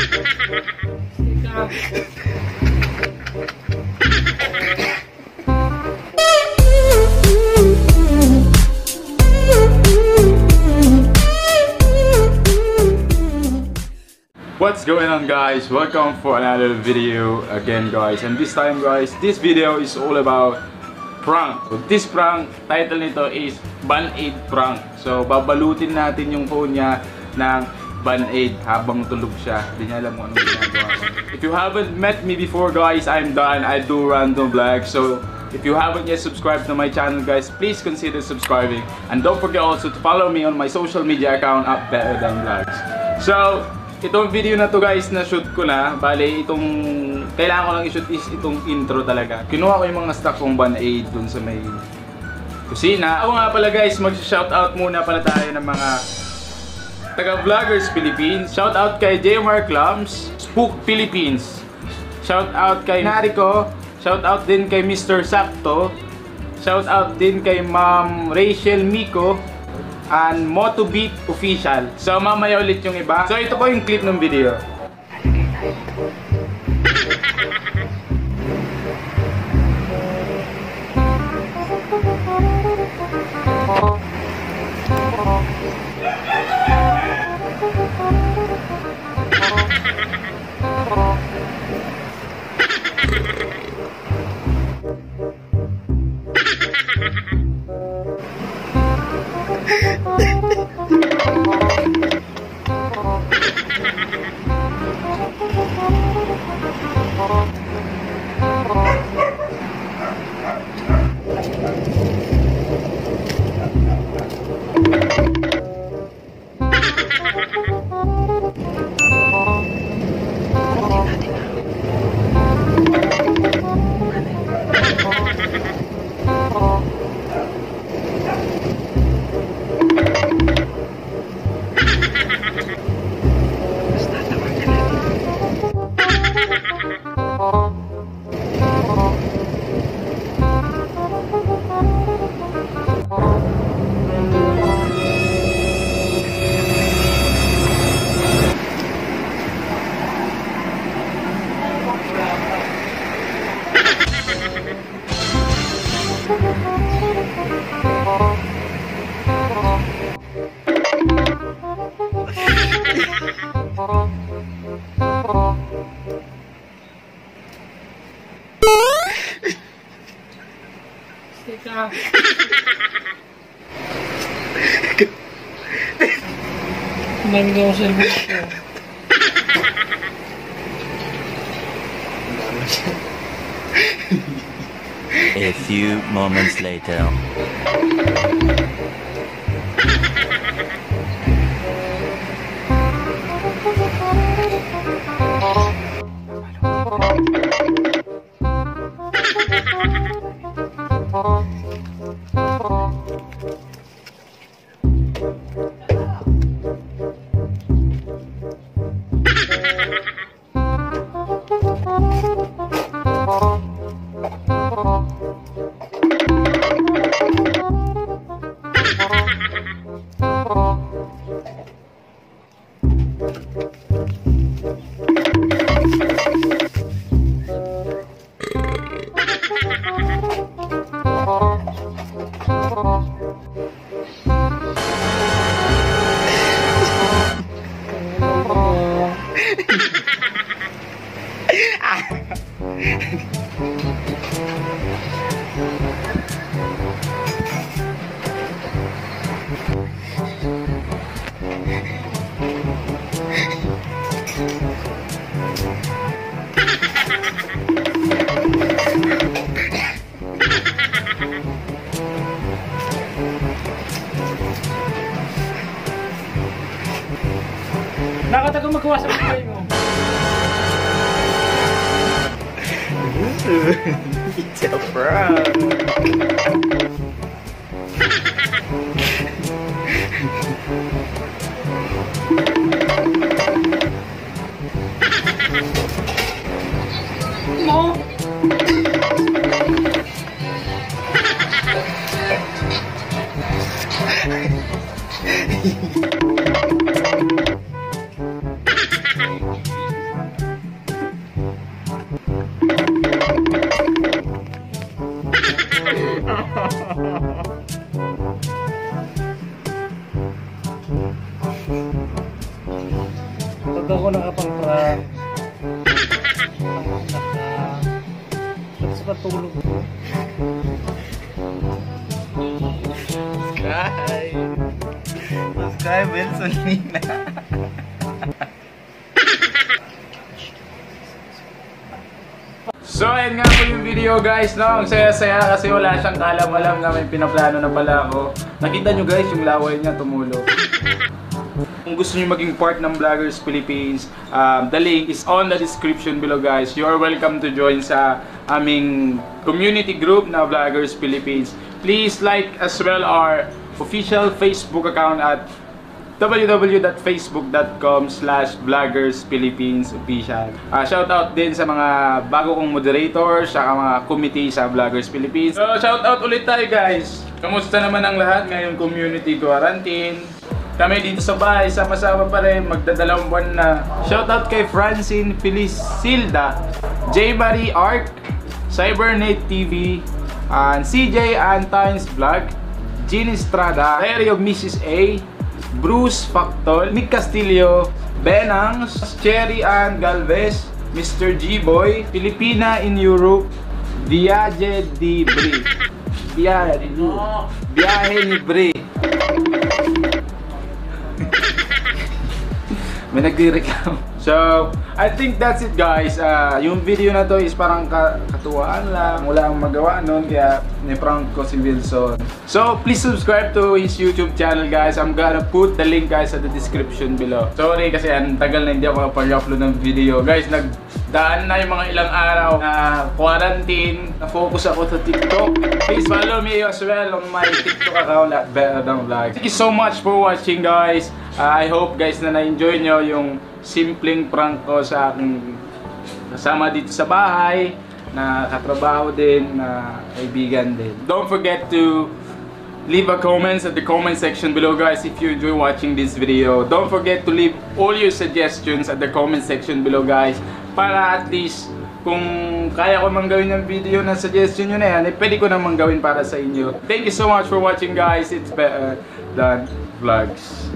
What's going on, guys? Welcome for another video again, guys. And this time, guys, this video is all about prank. So this prank, title nito is Band-Aid prank. So babalutin natin yung phone niya ng Band-Aid habang tulog siya. Hindi niya alam kung anong ginagawa. If you haven't met me before, guys, I'm Dan. I do random vlogs. So if you haven't yet subscribed to my channel, guys, please consider subscribing. And don't forget also to follow me on my social media account at Better Than Vlogs. So itong video na to, guys, na shoot ko na. Bale, itong kailangan ko lang i-shoot is itong intro talaga. Kinuha ko yung mga stock kong Band-Aid dun sa may kusina. Ako nga pala, guys, mag-shoutout muna pala tayo ng mga taga-vloggers Philippines. Shoutout kay JMR Clums, Spook Philippines. Shoutout kay Nariko. Shoutout din kay Mr. Sakto. Shoutout din kay Ma'am Rachel Miko and Motobeat Official. So mamaya ulit yung iba. So ito po yung clip ng video. A few moments later. Nakatagang magawa sa buhay mo. It's a prank. No. Totoo ko nakapang-prank. Ba't sa patulog ko? Subscribe, Wilson Nina. So ayun nga po yung video guys, no? Ang saya-saya kasi wala siyang kaalam-alam na may pinaplano na pala ako. Nakita nyo guys yung laway niya tumulo. Kung gusto niyo maging part ng Vloggers Philippines, the link is on the description below guys. You are welcome to join sa aming community group na Vloggers Philippines. Please like as well our official Facebook account at www.facebook.com/vloggersphilippinesofficial. Shout out din sa mga bago kong moderators, sa mga committee sa Vloggers Philippines. So shout out ulit tayo guys. Kamusta naman ang lahat ngayong community quarantine? Kami dito sa bahay, sama-sama pa rin, magdadalawang buwan na. Shout out kay Francine Felisilda, J. Marie Art, Cybernate TV, CJ Antines Vlog, Jean Estrada, Diary of Mrs. A, Bruce Factol, Nick Castillo, Benangs, Cherry Ann Galvez, Mr. G-Boy, Filipina in Europe, Viaje di Bri. Biyahe ni Bri. May nagdireklamo. So, I think that's it guys. Yung video na to is parang katuwaan lang. Wala akong magawa nun, kaya ni-prank ko si Wilson. So, please subscribe to his YouTube channel guys. I'm gonna put the link guys at the description below. Sorry kasi ang tagal na hindi ako kapag-upload ng video. Guys, nagdaan na yung mga ilang araw na quarantine. Na-focus ako sa TikTok. Please follow me as well on my TikTok account at Beradang Vlogs. Thank you so much for watching guys. I hope guys na na-enjoy nyo yung simpleng prank ko sa aking kasama dito sa bahay, na katrabaho din, na kaibigan din. Don't forget to leave a comments at the comment section below guys if you enjoy watching this video. Don't forget to leave all your suggestions at the comment section below guys, para at least kung kaya ko mang gawin ng video na suggestion nyo na yan, pwede ko namang gawin para sa inyo. Thank you so much for watching guys. It's Better Than Vlogs.